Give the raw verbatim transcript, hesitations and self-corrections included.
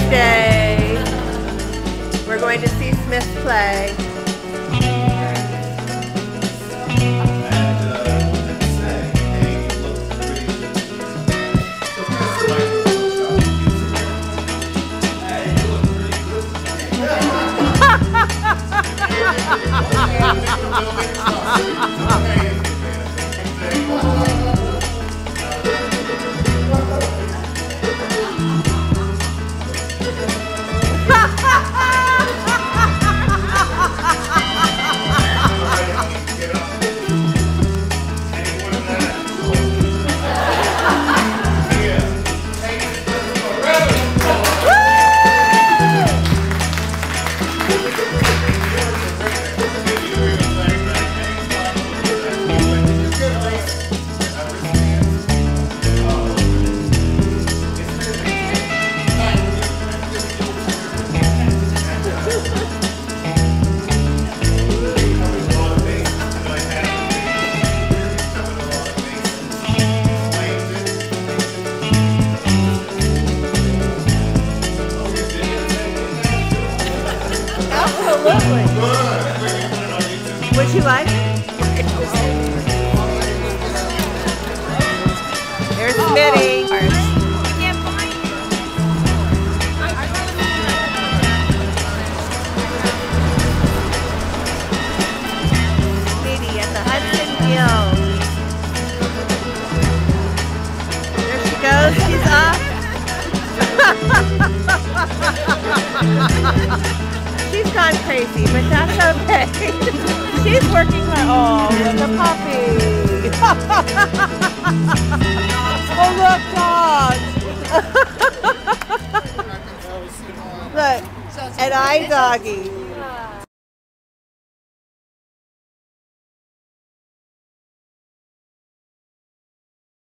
Tuesday. We're going to see Smith play. Would you like? There's Smitty. Smitty at the Hudson Hills. There she goes. She's up. She's gone crazy, but that's okay. She's working hard. Oh, look, a puppy. Oh, look, dog. Look, an eye doggy.